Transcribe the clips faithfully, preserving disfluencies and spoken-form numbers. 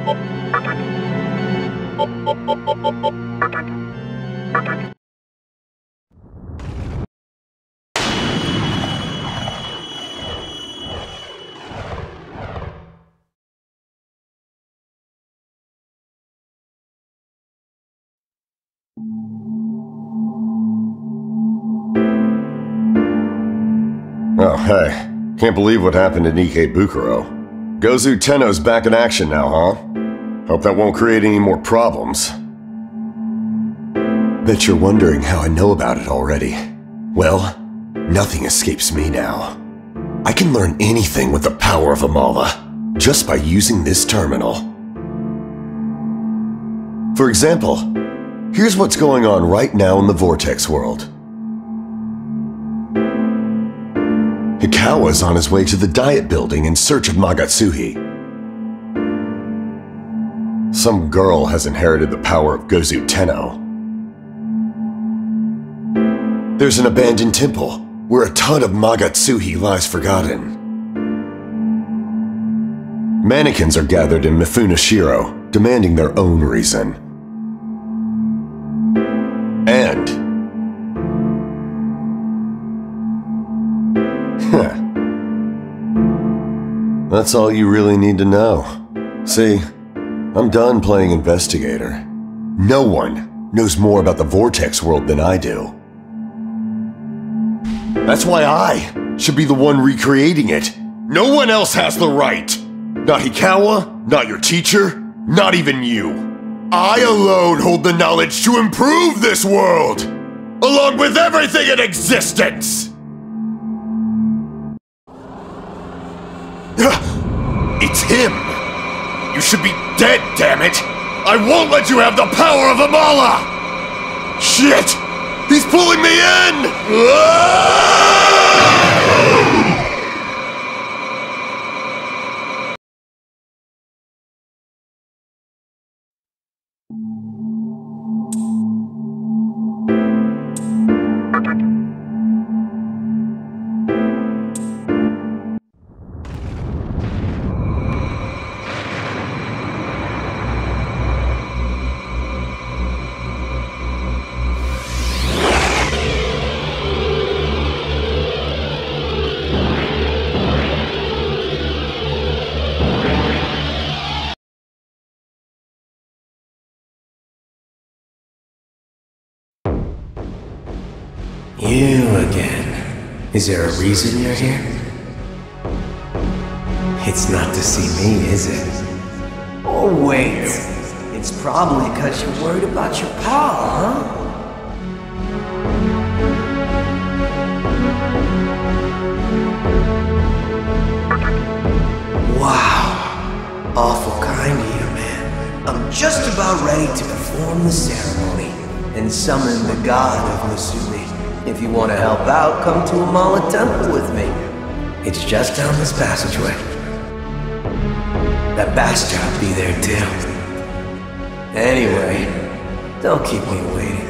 Oh, hey. Can't believe what happened to Ikebukuro. Gozu Tenno's back in action now, huh? Hope that won't create any more problems. Bet you're wondering how I know about it already. Well, nothing escapes me now. I can learn anything with the power of Amala, just by using this terminal. For example, here's what's going on right now in the Vortex world. Hikawa's on his way to the Diet Building in search of Magatsuhi. Some girl has inherited the power of Gozu Tenno. There's an abandoned temple where a ton of Magatsuhi lies forgotten. Mannequins are gathered in Mifunashiro, demanding their own reason. And Huh. That's all you really need to know. See, I'm done playing investigator. No one knows more about the Vortex world than I do. That's why I should be the one recreating it. No one else has the right. Not Hikawa, not your teacher, not even you. I alone hold the knowledge to improve this world, along with everything in existence. It's him! You should be dead, damn it! I won't let you have the power of Amala! Shit! He's pulling me in! Ah! You again. Is there a reason you're here? It's not to see me, is it? Oh, wait. It's probably because you're worried about your power, huh? Wow. Awful kind of you, man. I'm just about ready to perform the ceremony and summon the god of Musume. If you want to help out, come to Amala Temple with me. It's just down this passageway. That bastard will be there too. Anyway, don't keep me waiting.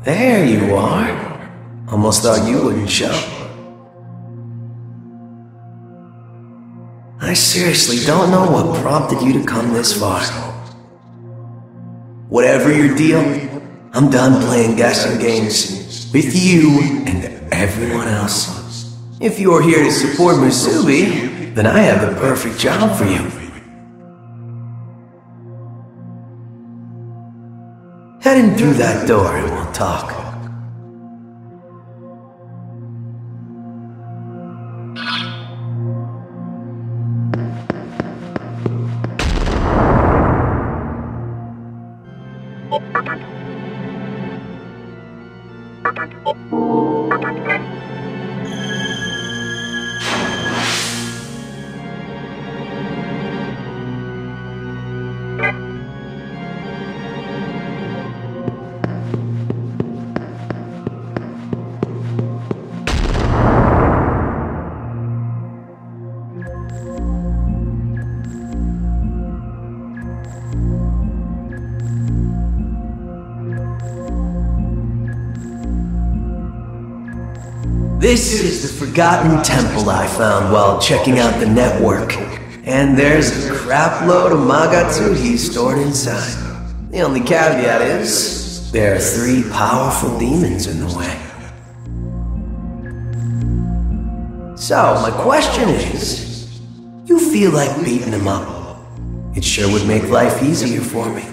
There you are. Almost thought you wouldn't show. I seriously don't know what prompted you to come this far. Whatever your deal, I'm done playing guessing games with you and everyone else. If you're here to support Musubi, then I have the perfect job for you. Head in through that door and we'll talk. This is the Forgotten Temple I found while checking out the network. And there's a crap load of Magatsuhi stored inside. The only caveat is, there are three powerful demons in the way. So, my question is, you feel like beating them up? It sure would make life easier for me.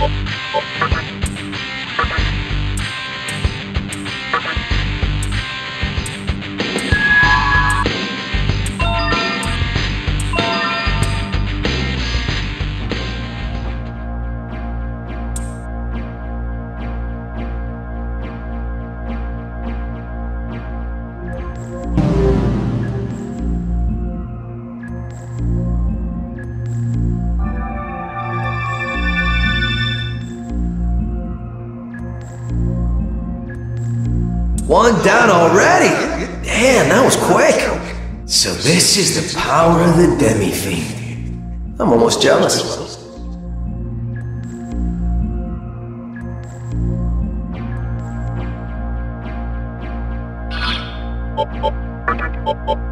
One down already? Damn, that was quick. So this is the power of the Demi-Fiend. I'm almost jealous. Oh, oh, oh, oh.